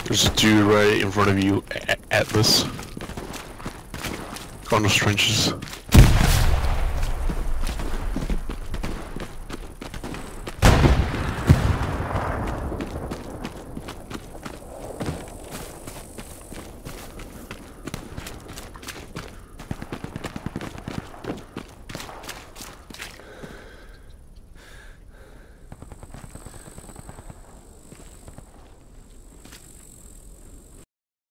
There's a dude right in front of you, Atlas. On those trenches.